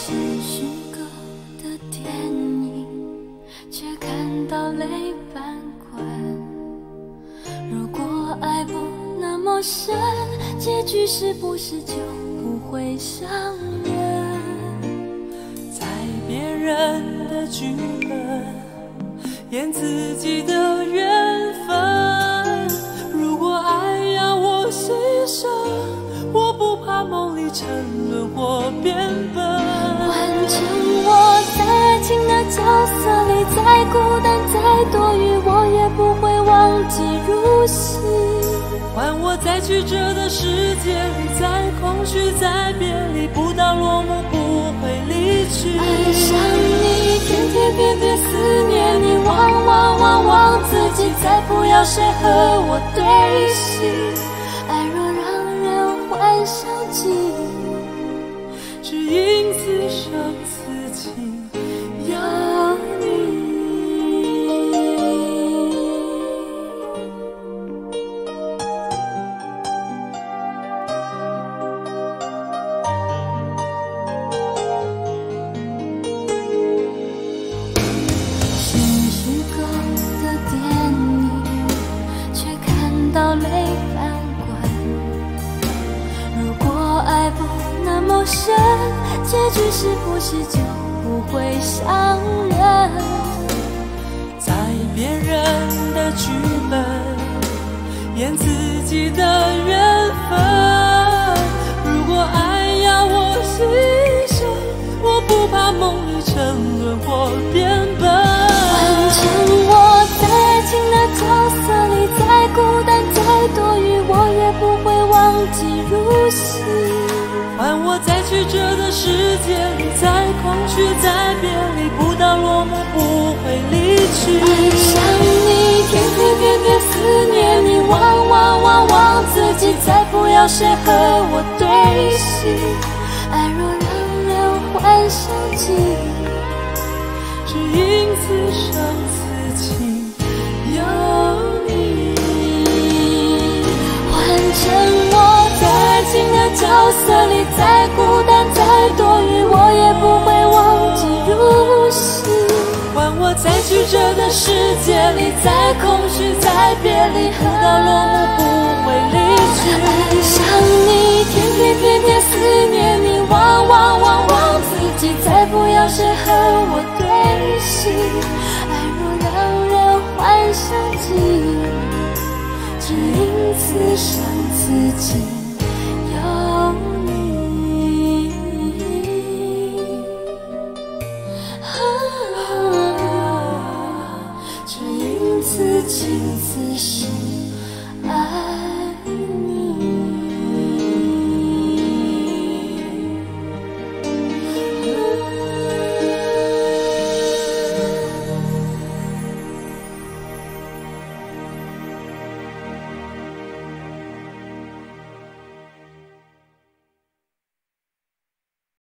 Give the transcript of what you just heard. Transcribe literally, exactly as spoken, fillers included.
是虚构的电影，却看到泪翻滚。如果爱不那么深，结局是不是就不会伤人？ 在别人的剧本演自己的缘分，如果爱要我牺牲，我不怕梦里沉沦或变笨。 换成我在爱情的角色里，再孤单再多余，我也不会忘记入戏。 换我在曲折的世界里，在空虚在别离，不到落幕不会离去。 爱上你，天天偏偏思念你，忘忘忘忘自己，再不要谁和我对戏。爱若让人幻想记忆， 只因此生此情有你。是虚构的电影，却看到泪翻滚。如果爱不那么深，结局是不是就不会伤人？ 在别人的剧本演自己的缘分，如果爱要我牺牲，我不怕梦里沉沦或变笨。 换成我在爱情的角色里，再孤单再多余，我也不会忘记入戏。 换我在曲折的世界里，在空虚在别离，不到落幕不会离去。 爱上你，天天偏偏思念你，忘忘忘忘自己，再不要谁和我对戏。爱若让人幻想记忆， 只因此生此情有你。 换成我在爱情的角色里，再孤单再多余，我也不会忘记入戏。 换我在曲折的世界里，在空虚在别离，不到落幕不会离去。 爱上你，天天偏偏思念你，忘忘忘忘自己，再不要谁和我对戏。爱若让人幻想记忆，只因此生此情。